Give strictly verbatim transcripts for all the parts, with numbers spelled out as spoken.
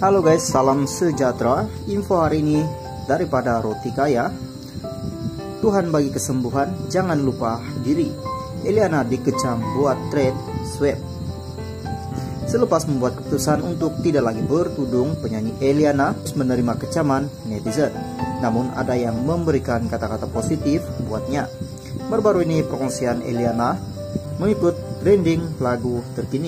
Halo guys, salam sejahtera. Info hari ini daripada Roti Kaya. Tuhan bagi kesembuhan, jangan lupa diri. Eliana dikecam buat trade swab. Selepas membuat keputusan untuk tidak lagi bertudung, penyanyi Eliana menerima kecaman netizen. Namun ada yang memberikan kata-kata positif buatnya. Baru-baru ini perkongsian Eliana mengikut trending lagu terkini.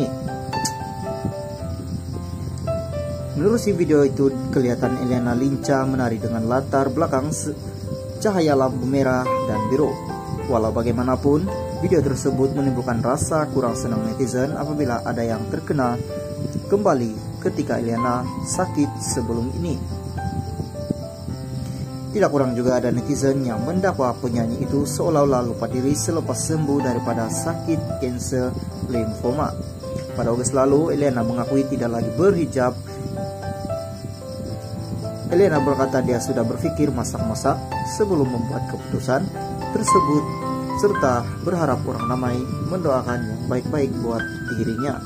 Menurut si video itu, kelihatan Eliana lincah menari dengan latar belakang cahaya lampu merah dan biru. Walau bagaimanapun, video tersebut menimbulkan rasa kurang senang netizen apabila ada yang terkena kembali ketika Eliana sakit sebelum ini. Tidak kurang juga ada netizen yang mendakwa penyanyi itu seolah-olah lupa diri selepas sembuh daripada sakit kanker limfoma. Pada Agustus lalu, Eliana mengakui tidak lagi berhijab. Eliana berkata dia sudah berpikir masak-masak sebelum membuat keputusan tersebut, serta berharap orang ramai mendoakan yang baik-baik buat dirinya.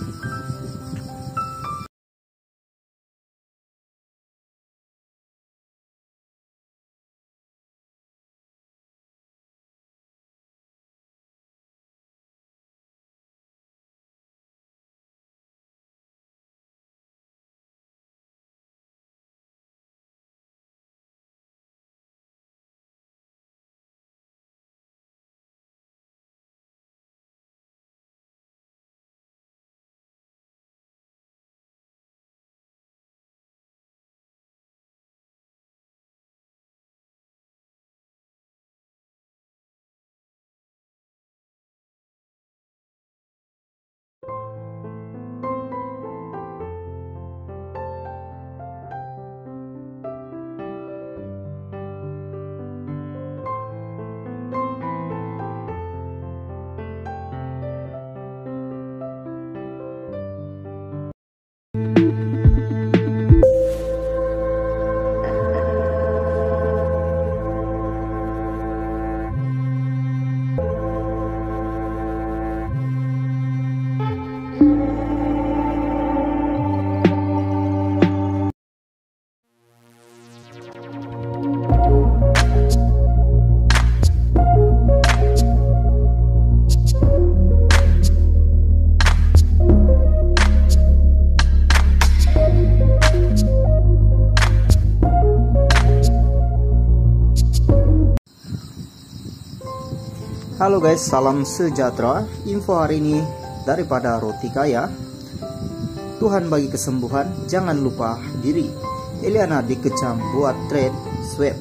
Halo guys, salam sejahtera. Info hari ini daripada Roti Kaya. Tuhan bagi kesembuhan, jangan lupa diri. Eliana dikecam buat trade swab.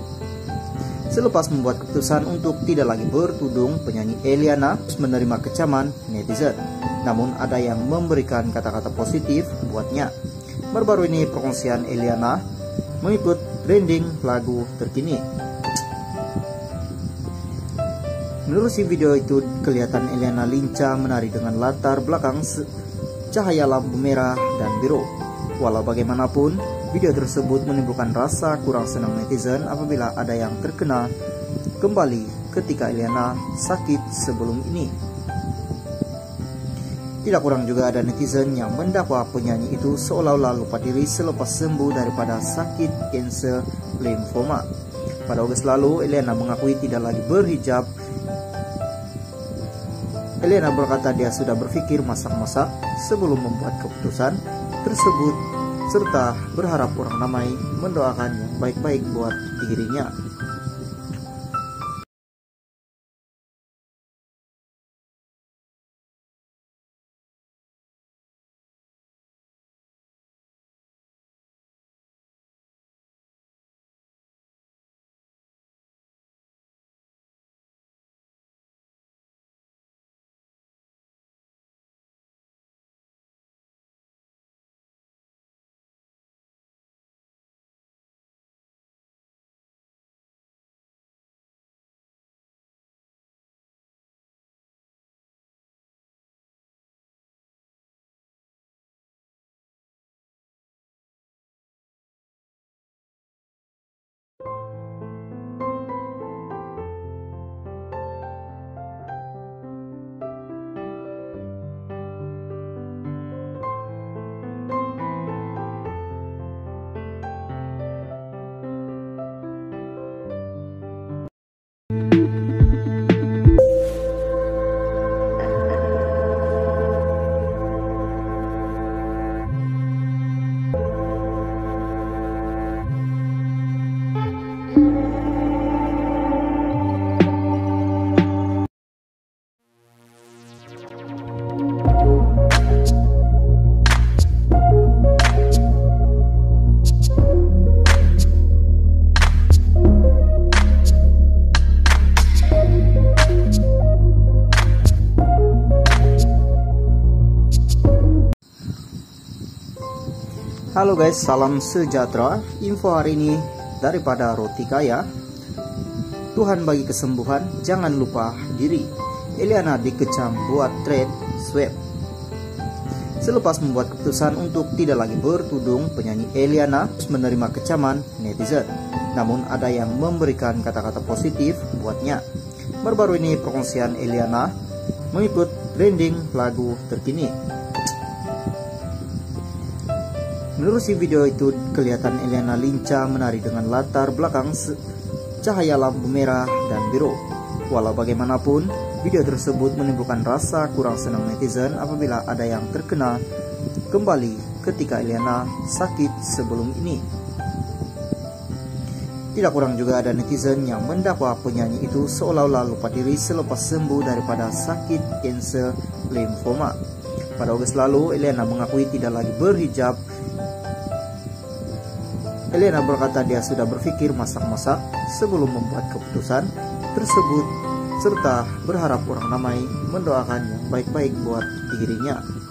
Selepas membuat keputusan untuk tidak lagi bertudung, penyanyi Eliana menerima kecaman netizen. Namun ada yang memberikan kata-kata positif buatnya. Baru-baru ini perkongsian Eliana mengikut trending lagu terkini. Menurut si video itu, kelihatan Eliana lincah menari dengan latar belakang cahaya lampu merah dan biru. Walau bagaimanapun, video tersebut menimbulkan rasa kurang senang netizen apabila ada yang terkena kembali ketika Eliana sakit sebelum ini. Tidak kurang juga ada netizen yang mendakwa penyanyi itu seolah-olah lupa diri selepas sembuh daripada sakit kanker limfoma. Pada Agustus lalu, Eliana mengakui tidak lagi berhijab. Eliana berkata dia sudah berpikir masak-masak sebelum membuat keputusan tersebut, serta berharap orang ramai mendoakan yang baik-baik buat dirinya. Halo guys, salam sejahtera. Info hari ini daripada Roti Kaya. Tuhan bagi kesembuhan, jangan lupa diri. Eliana dikecam buat thread swab. Selepas membuat keputusan untuk tidak lagi bertudung, penyanyi Eliana menerima kecaman netizen. Namun ada yang memberikan kata-kata positif buatnya. Baru-baru ini perkongsian Eliana mengikut trending lagu terkini. Menurut si video itu, kelihatan Eliana lincah menari dengan latar belakang cahaya lampu merah dan biru. Walau bagaimanapun, video tersebut menimbulkan rasa kurang senang netizen apabila ada yang terkena kembali ketika Eliana sakit sebelum ini. Tidak kurang juga ada netizen yang mendakwa penyanyi itu seolah-olah lupa diri selepas sembuh daripada sakit kanker limfoma. Pada Agustus lalu, Eliana mengakui tidak lagi berhijab. Eliana berkata dia sudah berpikir masak-masak sebelum membuat keputusan tersebut, serta berharap orang ramai mendoakan yang baik-baik buat dirinya.